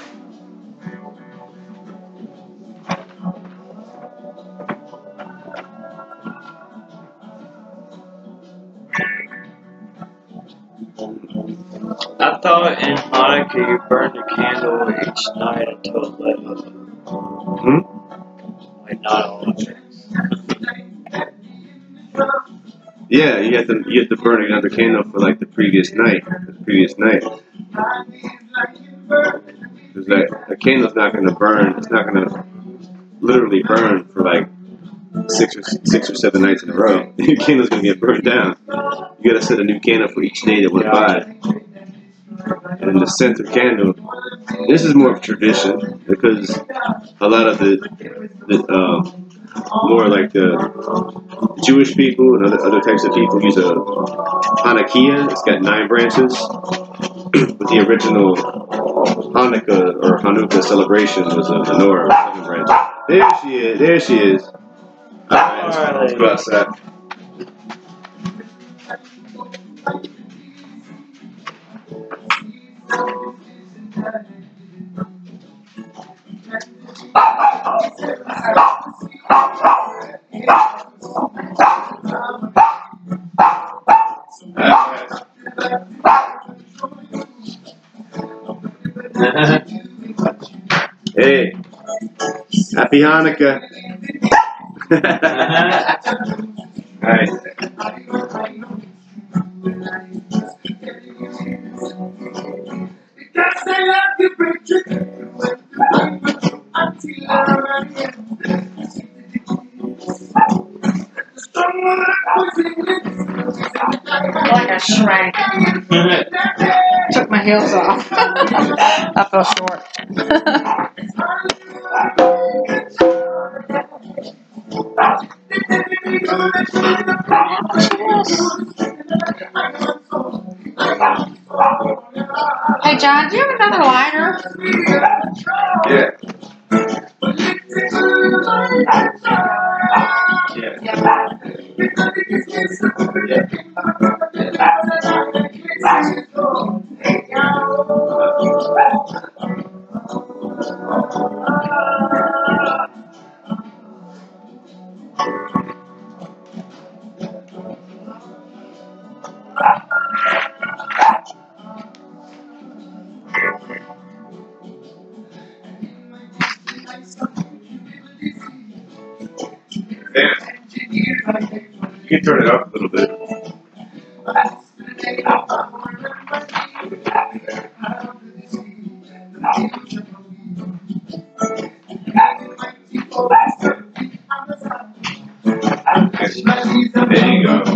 I thought in Hanukkah you burn the candle each night until it lit up. Like not all of it. Yeah, you have to burn another candle for like the previous night. Because the candle's not gonna burn. It's not gonna literally burn for like six or seven nights in a row. Your candle's gonna get burned down. You gotta set a new candle for each day that went by. And then the center candle. This is more of tradition because a lot of the more like the Jewish people and other types of people use a Hanukkah. It's got 9 branches. But the original Hanukkah or Hanukkah celebration was a Menorah with 7 branches. There she is. There she is. Alright, let's go outside. Hey, happy Hanukkah. Alright. Like I shrank. Took my heels off. I feel short. Hey John, do you have another lighter? Yeah. You can turn it up a little bit. There you go.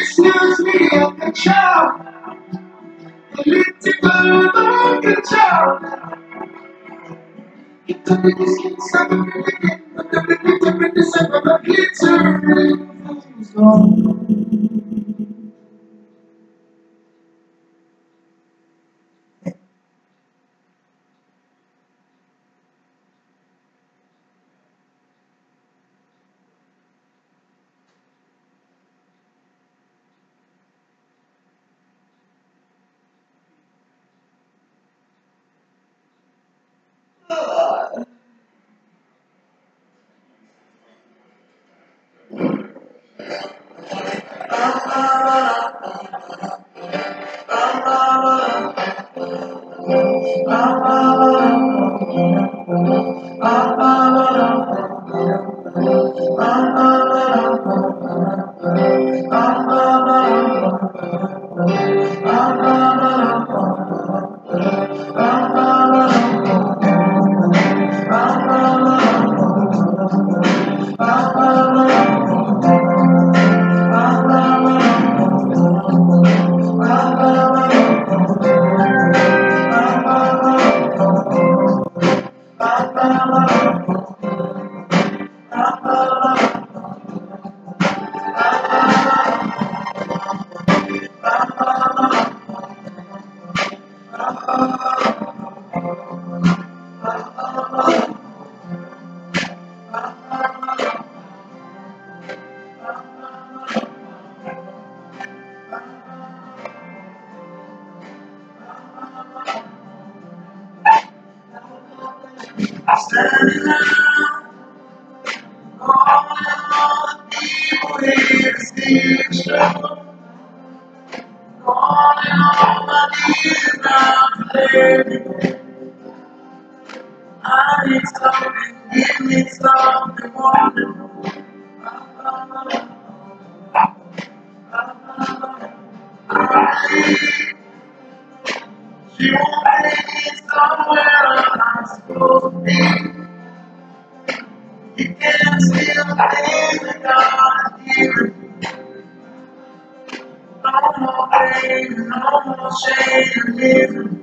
excuse me, I'm the child. A little girl like a child. It's a little skin, something again, but the little December, but literally. Standing out, calling all the people here to see the show. Calling all my knees now today. I need something, give me something wonderful. She won't take me somewhere I'm not supposed to be. You can't steal things that God has given. No more pain, no more shame and misery.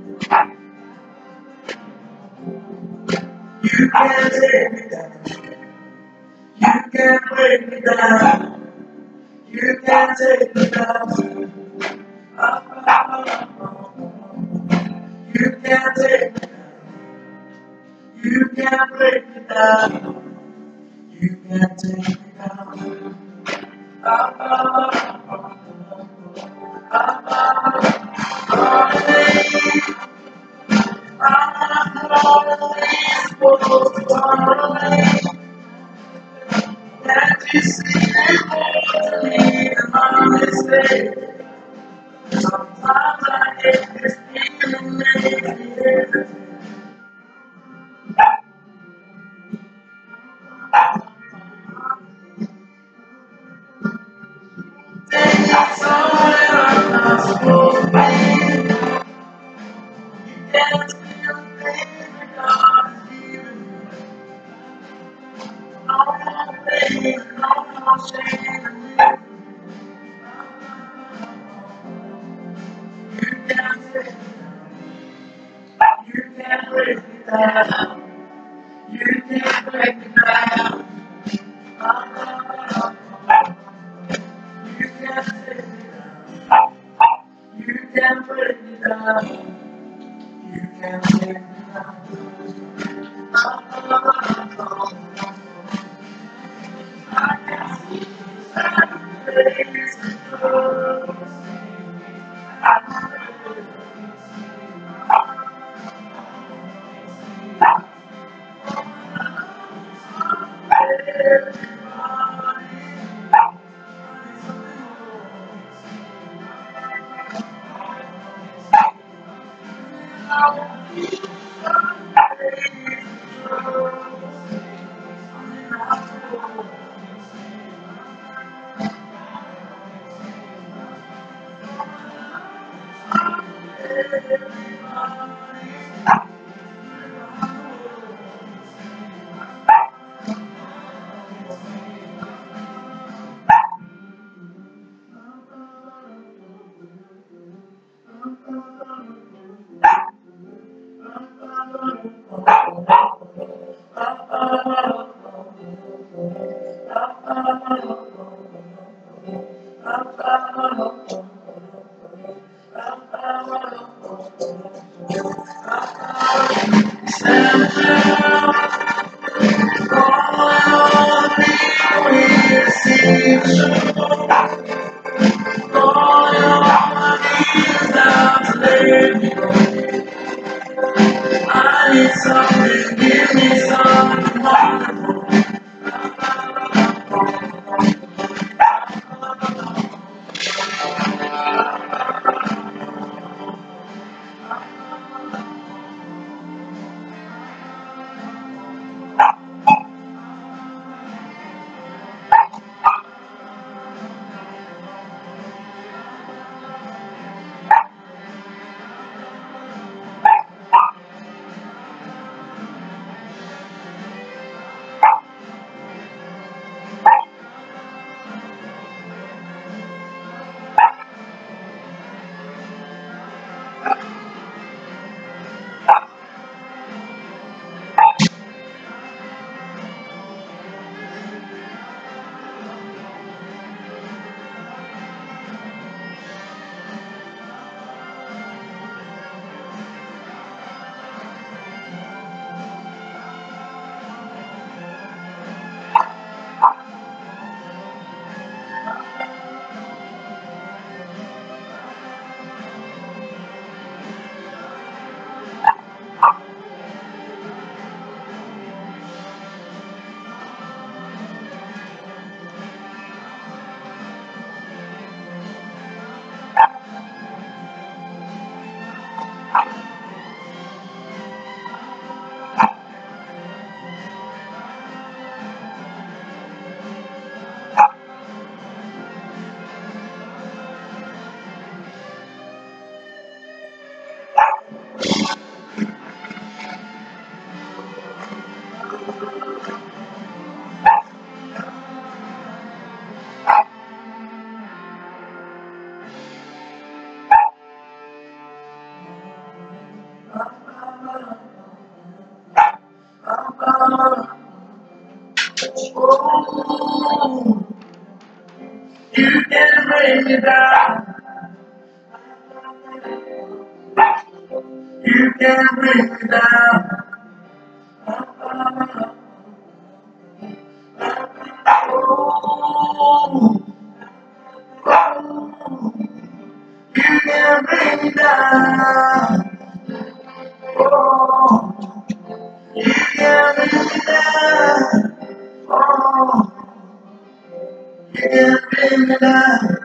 You can't take me down. You can't break me down. You can't take me down. You can't take me down. You can't break me down. You can't take me down. I'm always supposed to run away. Can't you see it more to me than my mistake? Sometimes I get this feeling makes me hesitate. Take me somewhere I'm not supposed to be. You can't steal things that God has given me. No more pain, no more shame and misery. You can't take me down. You can't break me down. You can't break me down. You can't take me down. You can't break me down. You can't take me You can bring me down. You can bring me down. You can bring me down. You can bring me down. You can bring me down.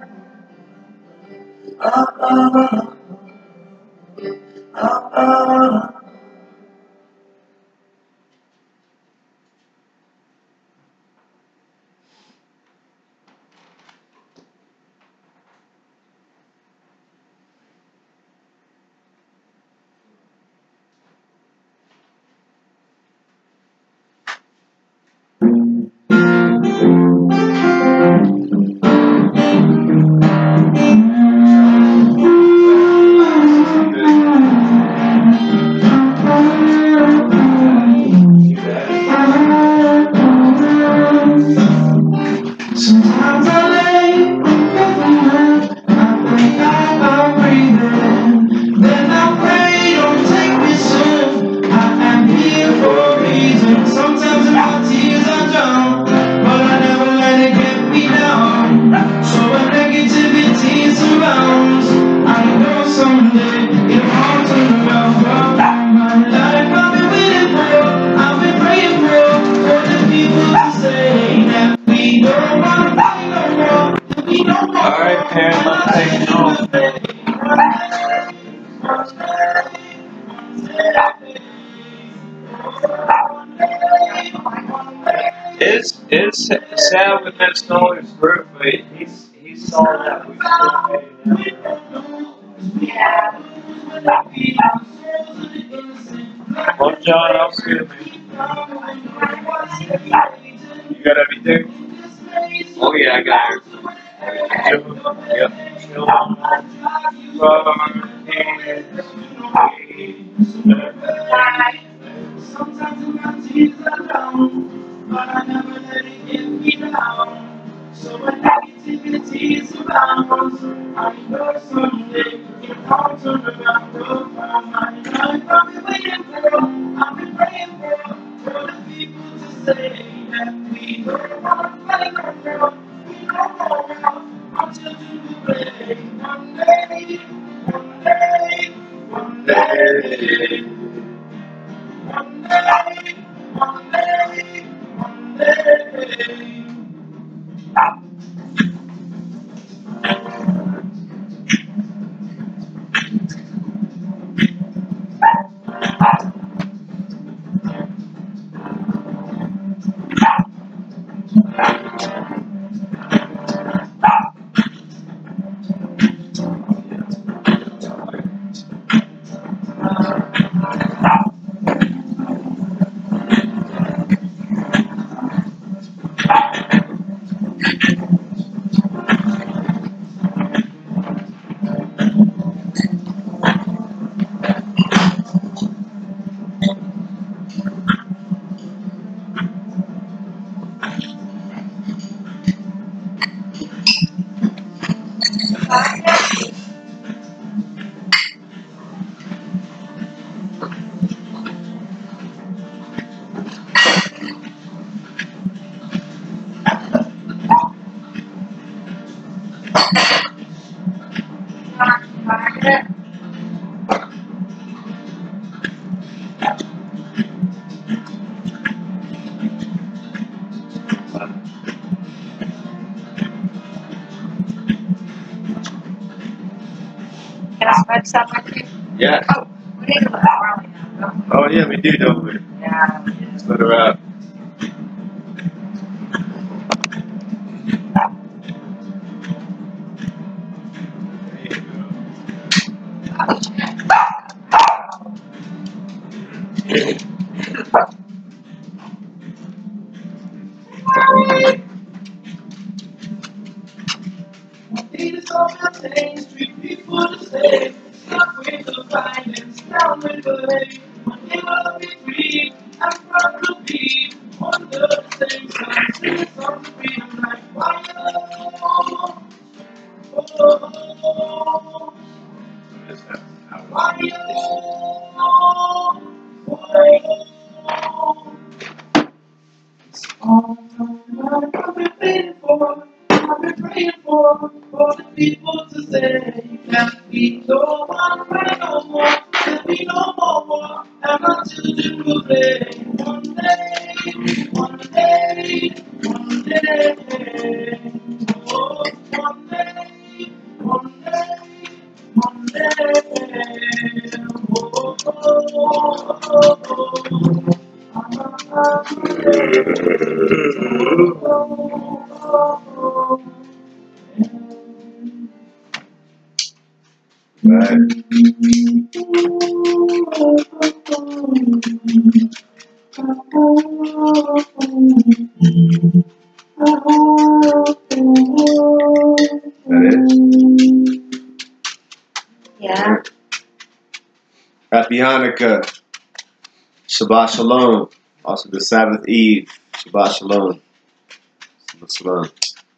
Sometimes I lay awake, I pray I'm breathing. Then I pray, don't take me soon. I am here for a reason. Sometimes in my tears I drown, but I never let it get me down. So when negativity surrounds, I know someday it all turn around. My life I've been waiting for, I've been praying for the people to say that we don't want to fight no more. We don't want Alright, parent, let's take note. It's sad we missed all his group, but he saw that we Well, John, I'll see you, man. You got everything? Oh yeah, I got it. Yep. sometimes in my tears I down, but I never let it get me down. So when negativity surrounds, I know someday it all turn around. My life I've been waiting for, I've been praying for the people to say that we don't want to fight no more. Can I smoke some with you? Yeah. Oh, we need to let Marley know, don't we? Oh, yeah, we do, don't we? Yeah. Just let her out. Leaders on the main street, people to say, stop with the violence, down with the hate. One day we'll be free, and proud to be on the same side, singing songs of freedom like fire. Oh, I've been waiting for, I've been praying for the people to say, can't be no one cry no more, there'll be no more war, and our children will play. One day, one day, one day, oh, one day, one day, one day, oh, oh, oh, oh. Right. That is. Yeah. Happy Hanukkah. Shabbat Shalom. Also the Sabbath Eve. Shabbat Shalom. Shabbat Shalom.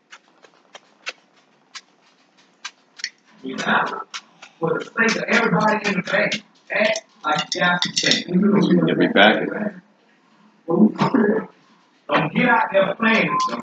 For the sake of everybody in the bank, act like you got to check. Get me back. Don't get out there playing.